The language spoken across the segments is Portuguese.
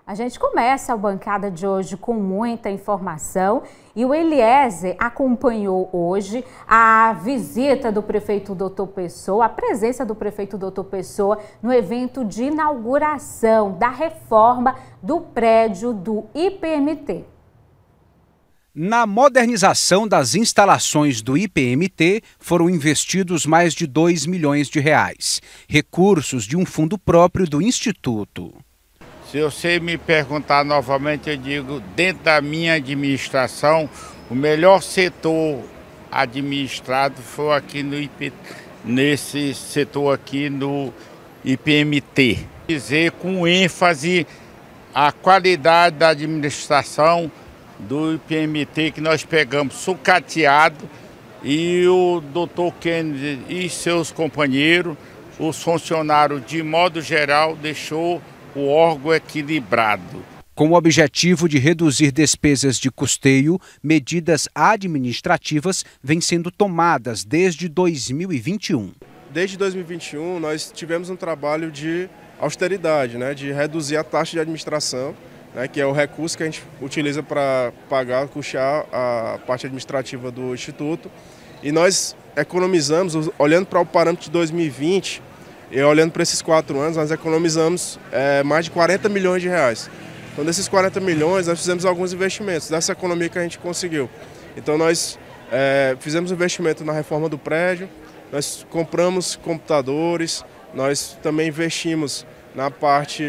A gente começa a bancada de hoje com muita informação e o Eliezer acompanhou hoje a visita do prefeito Dr. Pessoa, a presença do prefeito Dr. Pessoa no evento de inauguração da reforma do prédio do IPMT. Na modernização das instalações do IPMT foram investidos mais de R$2 milhões, recursos de um fundo próprio do Instituto. Se você me perguntar novamente, eu digo, dentro da minha administração, o melhor setor administrado foi aqui nesse setor aqui no IPMT. Dizer com ênfase a qualidade da administração do IPMT que nós pegamos sucateado e o Dr. Kennedy e seus companheiros, os funcionários de modo geral, deixou o órgão equilibrado. Com o objetivo de reduzir despesas de custeio, medidas administrativas vêm sendo tomadas desde 2021. Desde 2021, nós tivemos um trabalho de austeridade, de reduzir a taxa de administração, que é o recurso que a gente utiliza para custear a parte administrativa do Instituto. E nós economizamos, olhando para o parâmetro de 2020, e olhando para esses 4 anos, nós economizamos mais de R$40 milhões. Então, desses 40 milhões, nós fizemos alguns investimentos, dessa economia que a gente conseguiu. Então, nós fizemos investimento na reforma do prédio, nós compramos computadores, nós também investimos na parte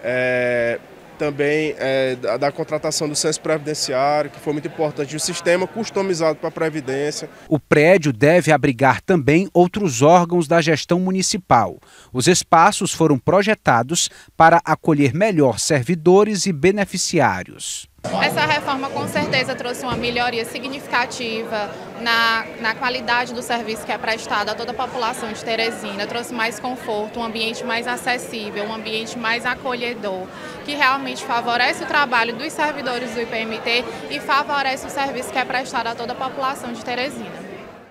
da contratação do censo previdenciário, que foi muito importante, um sistema customizado para a Previdência. O prédio deve abrigar também outros órgãos da gestão municipal. Os espaços foram projetados para acolher melhor servidores e beneficiários. Essa reforma com certeza trouxe uma melhoria significativa na qualidade do serviço que é prestado a toda a população de Teresina, trouxe mais conforto, um ambiente mais acessível, um ambiente mais acolhedor, que realmente favorece o trabalho dos servidores do IPMT e favorece o serviço que é prestado a toda a população de Teresina.